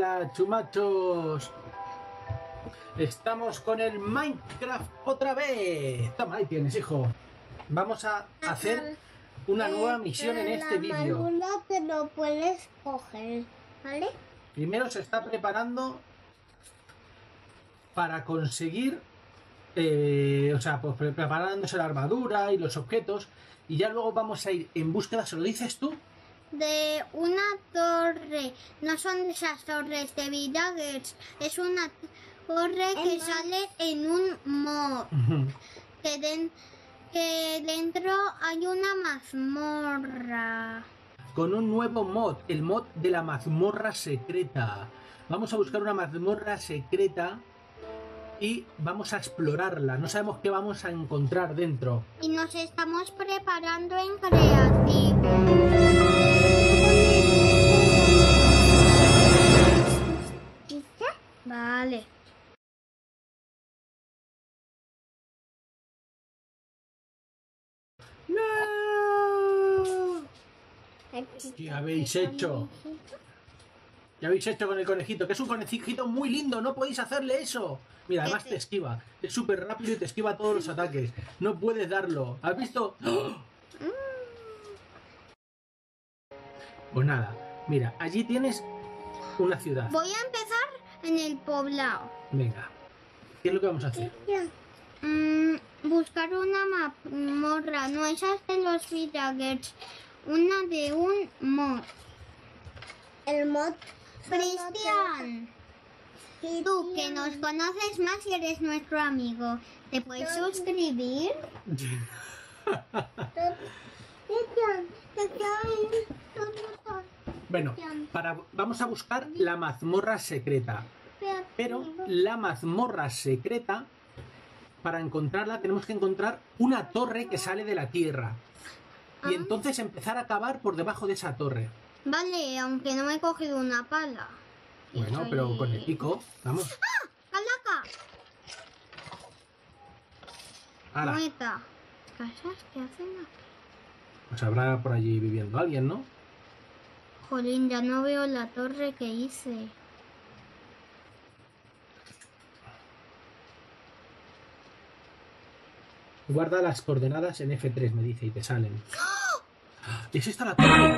Hola, chumachos. Estamos con el Minecraft otra vez. Toma, ahí tienes, hijo. Vamos a hacer una nueva misión en este vídeo. La madura te lo puedes coger, ¿vale? Primero se está preparando para conseguir, pues preparándose la armadura y los objetos. Y ya luego vamos a ir en búsqueda, ¿se lo dices tú? De una torre. No son de esas torres de villagers. Es una torre que sale en un mod. Que dentro hay una mazmorra. Con un nuevo mod, el mod de la mazmorra secreta. Vamos a buscar una mazmorra secreta y vamos a explorarla. No sabemos qué vamos a encontrar dentro. Y nos estamos preparando en creativo. Vale. ¡No! ¿Qué habéis hecho? ¿Qué habéis hecho con el conejito? Que es un conejito muy lindo, no podéis hacerle eso. Mira, además te esquiva. Es súper rápido y te esquiva todos los ataques. No puedes darlo. ¿Has visto? ¡Oh! Pues nada, mira, allí tienes una ciudad. Voy a empezar en el poblado. Venga, ¿qué es lo que vamos a hacer? Buscar una mazmorra, no esas de los villagers, una de un mod. El mod. Cristian, tú que nos conoces más y eres nuestro amigo, ¿te puedes suscribir? Bueno, vamos a buscar la mazmorra secreta. Pero la mazmorra secreta, para encontrarla tenemos que encontrar una torre que sale de la tierra. Y entonces empezar a cavar por debajo de esa torre. Vale, aunque no me he cogido una pala. Bueno, pero con el pico, vamos. ¡Ah! ¡Calaca! ¡Hala! Mueta. ¿Casas que hacen aquí? Pues habrá por allí viviendo alguien, ¿no? Jolín, ya no veo la torre que hice. Guarda las coordenadas en F3, me dice, y te salen. ¿Es esta la torre?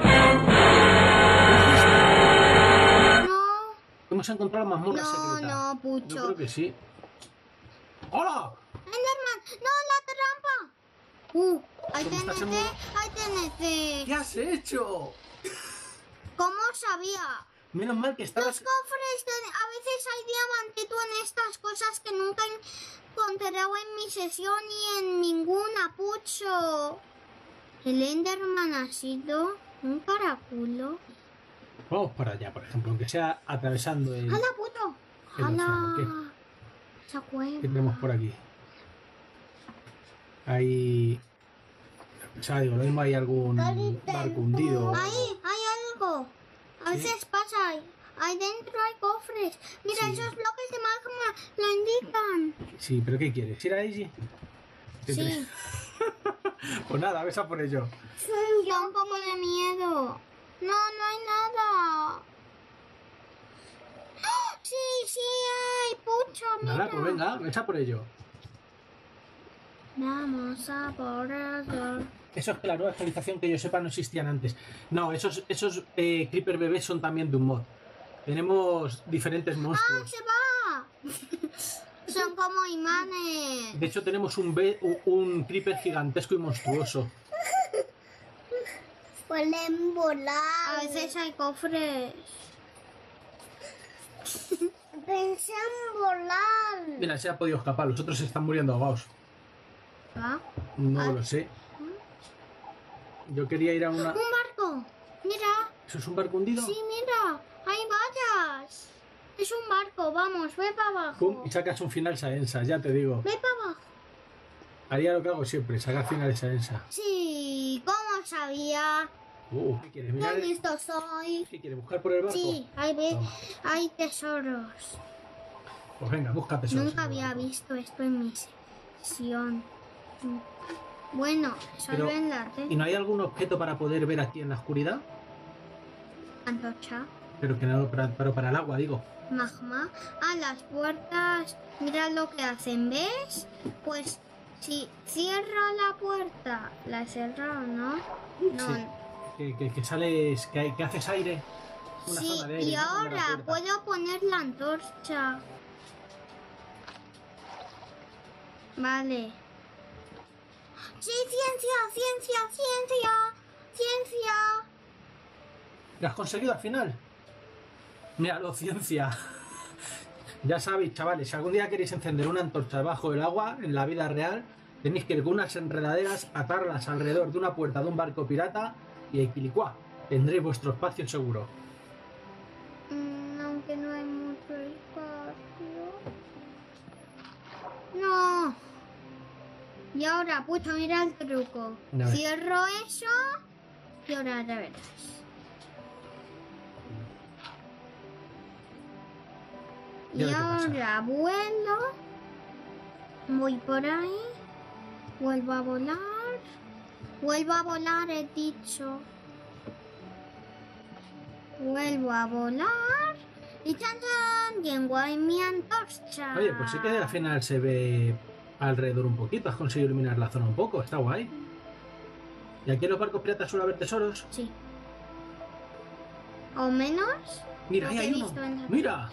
No. Hemos encontrado la mazmorra secreta. No, Pucho. Yo creo que sí. ¡Hola! Enderman, no, la trampa. Hay TNT. ¿Qué has hecho? ¿Cómo sabía? Menos mal que estabas... Los cofres, a veces hay diamantito en estas cosas que nunca he encontrado en mi sesión ni en ninguna, Pucho. El Enderman ha sido un caraculo. Vamos para allá, por ejemplo, aunque sea atravesando el... ¡Hala, puto! el océano. ¡Hala! Esa cueva. ¿Qué tenemos por aquí? Hay... O sea, digo, lo mismo hay algún barco hundido. Ahí, hay algo. A veces pasa. Ahí dentro hay cofres. Mira, Sí. esos bloques de magma lo indican. Sí, pero ¿qué quieres? ¿Ir a Daisy? Sí. Pues nada, ves a por ello. Da un poco de miedo. No hay nada. ¡Oh! Sí hay, Pucho, mira. Nada, pues venga, ves a por ello. Vamos a por ello. Eso es que la nueva actualización que yo sepa no existían antes. No, esos creeper bebés son también de un mod. Tenemos diferentes monstruos. ¡Se va! Son como imanes. De hecho tenemos un creeper gigantesco y monstruoso. Pueden volar. A veces hay cofres. Pensé en volar. Mira, se ha podido escapar, los otros se están muriendo ahogados. ¿Ah? No lo sé. Yo quería ir a una... ¡Un barco! Mira. ¿Eso es un barco hundido? Sí, mira. Hay vallas. Es un barco. Vamos, ve para abajo. Pum, y sacas un final Saensa, ya te digo. Ve para abajo. Haría lo que hago siempre, sacar finales Saensa. Sí, ¿cómo sabía? ¿Qué quieres? Mirar ¿Qué listo soy? ¿Qué quieres? ¿Buscar por el barco? Sí, Toma. hay tesoros. Pues venga, busca tesoros. Nunca en el había barco. visto esto en mi sesión. Bueno, solo Pero, en la ¿y no hay algún objeto para poder ver aquí en la oscuridad? antorcha. Pero que no, pero para el agua, digo. Magma. Ah, las puertas. Mira lo que hacen, ¿ves? Pues si cierro la puerta, la he cerrado, ¿no? No. Sí. Que sales, que haces aire. Una Sí, zona de aire, y ¿no? Como de la ahora puerta. puedo poner la antorcha. Vale. Sí, ciencia. ¿Lo has conseguido al final? Míralo, ciencia. Ya sabéis, chavales, si algún día queréis encender una antorcha debajo del agua, en la vida real, tenéis que ir con unas enredaderas, atarlas alrededor de una puerta de un barco pirata y equilicuá. Tendréis vuestro espacio seguro. Aunque no hay mucho espacio. No. Y ahora, pucha, mira el truco. A ver. Cierro eso y ahora ya verás. Ya Y ve qué pasa. ahora vuelo. Voy por ahí. Vuelvo a volar. Vuelvo a volar, he dicho. Vuelvo a volar. Y chan chan, tengo en mi antorcha. Oye, pues sí que al final se ve alrededor un poquito. Has conseguido iluminar la zona un poco, está guay. ¿Y aquí en los barcos piratas suele haber tesoros? Sí. O menos. Mira, lo ahí que hay he uno. visto en la- Mira,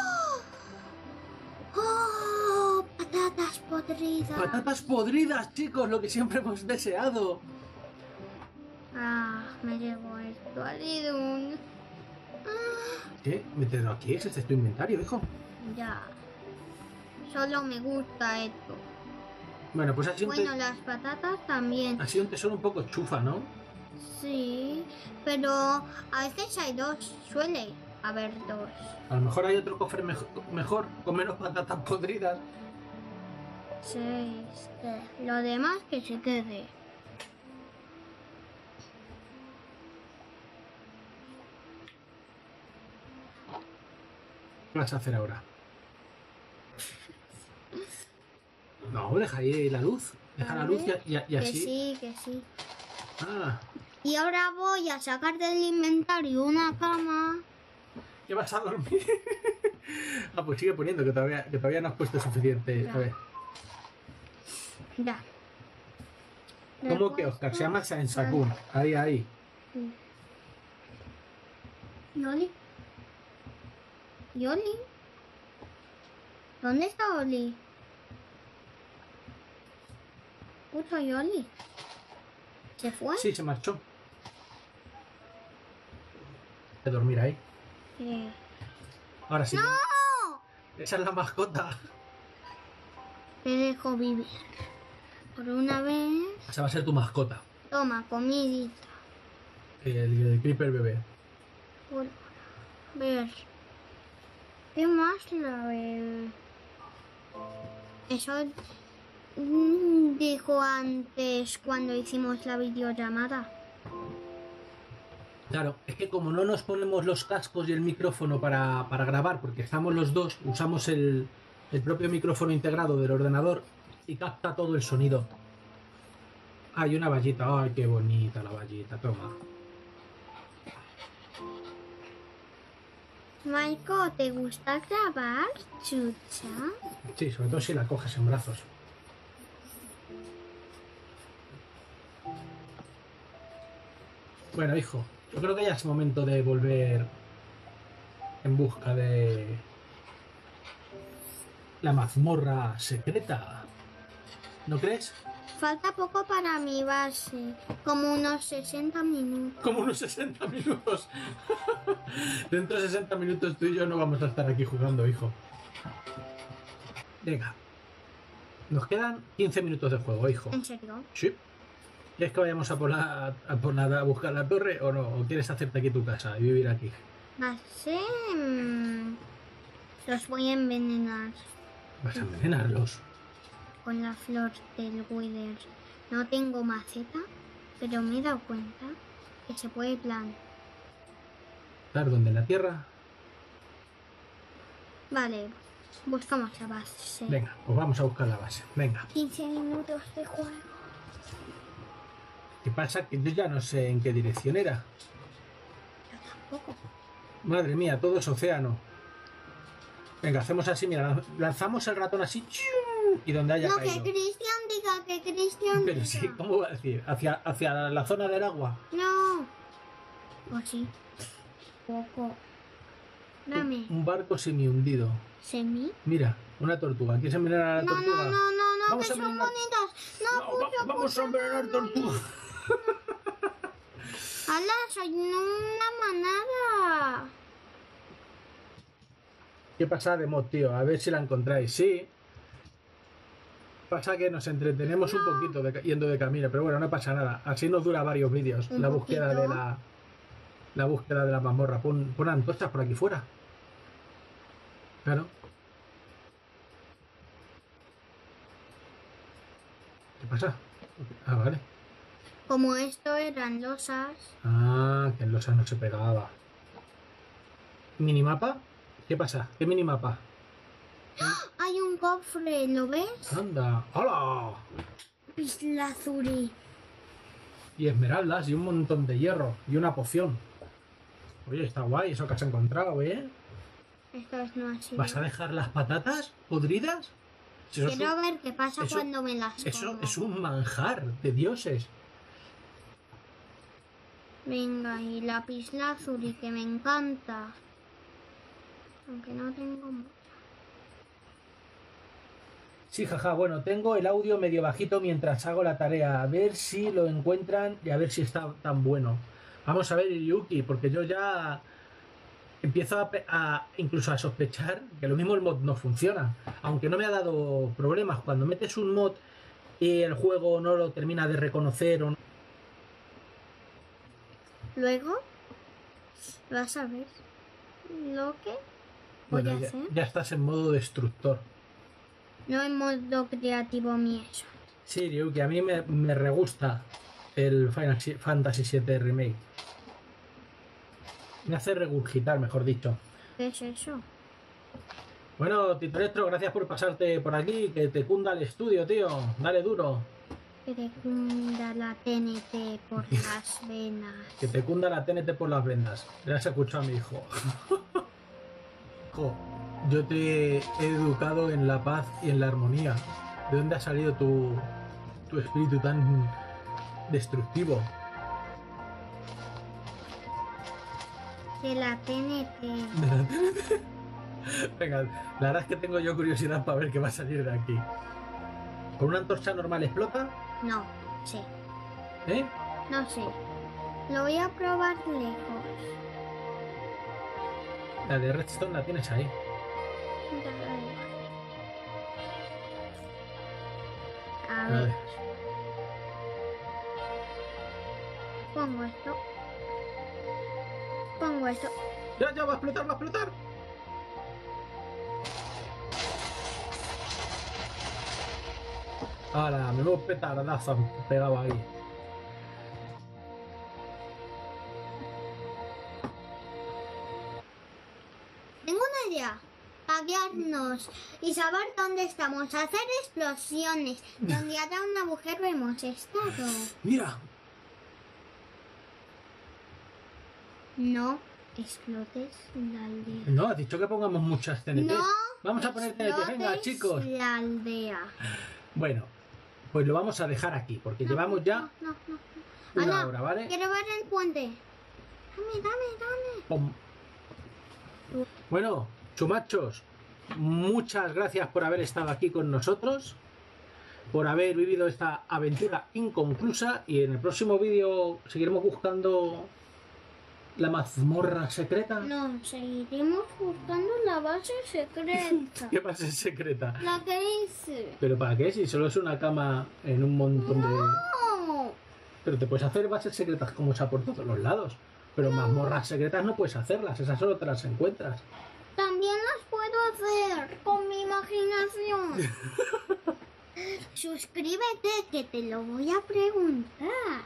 ¡Oh! Patatas podridas. patatas podridas, chicos, lo que siempre hemos deseado. Ah, me llevo esto al Idun. ¿Qué? Mételo aquí, ese es tu inventario, hijo. Ya. Solo me gusta esto. Bueno, pues ha sido, Bueno, las patatas también. ha sido un tesoro un poco chufa, ¿no? Sí, pero a veces hay dos. Suele haber dos. A lo mejor hay otro cofre mejor, con menos patatas podridas. Sí, lo demás que se quede. ¿Qué vas a hacer ahora? No, deja ahí la luz. Deja la luz y Que así. sí, que sí. Ah, Y ahora voy a sacar del inventario una cama. ¿qué vas a dormir? Ah, pues sigue poniendo, que todavía no has puesto suficiente. A ver. Ya. ¿Cómo que Oscar? Se llama Sansakun. Ahí. ¿Yoli? ¿Yoli? ¿Dónde está Oli? Puto Yoli. ¿Se fue? Sí, se marchó. De dormir ahí. Ahora sí. ¡No! Esa es la mascota. Te dejo vivir. Por una vez. Esa va a ser tu mascota. Toma, comidita. El Creeper bebé. Por ver. ¿Qué más la veo? Eso dijo antes cuando hicimos la videollamada. Claro, es que como no nos ponemos los cascos y el micrófono para grabar, porque estamos los dos, usamos el propio micrófono integrado del ordenador y capta todo el sonido. Hay una vallita, ay, qué bonita la vallita, toma. Maiko, ¿te gusta grabar, chucha? Sí, sobre todo si la coges en brazos. Bueno, hijo, yo creo que ya es momento de volver en busca de la mazmorra secreta. ¿No crees? Falta poco para mi base, como unos 60 minutos. Como unos 60 minutos. Dentro de 60 minutos tú y yo no vamos a estar aquí jugando, hijo. Venga. Nos quedan 15 minutos de juego, hijo. ¿En serio? Sí. ¿Quieres que vayamos a a buscar la torre o no? ¿O quieres hacerte aquí tu casa y vivir aquí? Base... los voy a envenenar Vas a envenenarlos. con la flor del Wither. No tengo maceta, pero me he dado cuenta que se puede plantar. ¿Dónde? ¿En la tierra? Vale, buscamos la base. Venga, pues vamos a buscar la base. Venga. 15 minutos de juego. ¿Qué pasa? Que yo ya no sé en qué dirección era. Yo tampoco. Madre mía, todo es océano. Venga, hacemos así, mira, lanzamos el ratón así y donde haya No, caído. que Cristian diga, que Cristian Pero diga. sí, ¿cómo va a decir? Hacia la zona del agua. No. Pues sí. Poco. Dame. Un barco semi-hundido. ¿Semi? Mira, una tortuga. ¿Quieres envenenar a la No, tortuga? no, Vamos que a son envenenar- bonitas. No, No, pucha, vamos pucha, a envenenar no, tortuga. ¡Hala! Soy una manada. ¿Qué pasa de mod, tío? A ver si la encontráis. Sí. Pasa que nos entretenemos un poquito yendo de camino, pero bueno, no pasa nada. Así nos dura varios vídeos. Un La búsqueda poquito. de la búsqueda de la mazmorra. Pon antorchas por aquí fuera. Claro. ¿Qué pasa? Ah, vale. Como esto eran losas. Ah, que en losas no se pegaba. ¿Minimapa? ¿Qué pasa? ¿Qué minimapa? Hay un cofre, ¿lo ves? Anda. ¡Hola! Pislazuri. Y esmeraldas y un montón de hierro y una poción. Oye, está guay eso que has encontrado, ¿eh? Estas no así. ¿Vas a dejar las patatas podridas? Si eso es Quiero un- ver qué pasa eso- cuando me las Eso como. es un manjar de dioses. Venga, y la pislazuri que me encanta. Aunque no tengo mucho. Sí, jaja, bueno, tengo el audio medio bajito mientras hago la tarea. A ver si lo encuentran y a ver si está tan bueno. Vamos a ver, Yuki, porque yo ya empiezo incluso a sospechar que lo mismo el mod no funciona. Aunque no me ha dado problemas. Cuando metes un mod y el juego no lo termina de reconocer o no. Luego, vas a ver lo que voy Bueno, a ya, hacer. ya estás en modo destructor. No en modo creativo mío eso. Sí, Ryuki, a mí me re gusta el Final Fantasy VII Remake. Me hace regurgitar, mejor dicho. ¿Qué es eso? Bueno, Tito Electro, gracias por pasarte por aquí. Que te cunda el estudio, tío. Dale duro. Que te cunda la TNT por las venas. Que te cunda la TNT por las vendas. Ya se escuchó a mi hijo. Jo, yo te he educado en la paz y en la armonía. ¿De dónde ha salido tu espíritu tan destructivo? De la TNT. Venga, la verdad es que tengo yo curiosidad para ver qué va a salir de aquí. ¿Con una antorcha normal explota? No, sí. ¿Eh? No sé. Lo voy a probar lejos. La de Redstone la tienes ahí. A A ver, ver. pongo esto. Pongo esto. Ya, va a explotar, va a explotar. Ahora, me voy a petardazo pegado ahí. Tengo una idea. Paguearnos y saber dónde estamos. Hacer explosiones. Donde haya un agujero hemos estado. Mira, No explotes la aldea. no, has dicho que pongamos muchas TNTs. No Vamos a poner TNTs, venga, explotes chicos. la aldea. Bueno, pues lo vamos a dejar aquí, porque llevamos ya No. una Ana, hora, ¿vale? quiero ver el puente. Dame. Pum. Bueno, chumachos, muchas gracias por haber estado aquí con nosotros, por haber vivido esta aventura inconclusa, y en el próximo vídeo seguiremos buscando la mazmorra secreta. No, seguiremos buscando la base secreta. ¿Qué base secreta? La que hice. ¿Pero para qué? Si solo es una cama en un montón de... No. Pero te puedes hacer bases secretas como esa por todos los lados. Pero mazmorras secretas no puedes hacerlas, esas solo te las encuentras. También las puedo hacer con mi imaginación. Suscríbete que te lo voy a preguntar.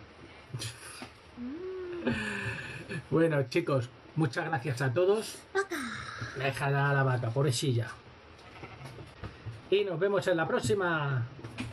Bueno, chicos, muchas gracias a todos. Acá. Déjala a la vaca, pobrecilla. Y nos vemos en la próxima.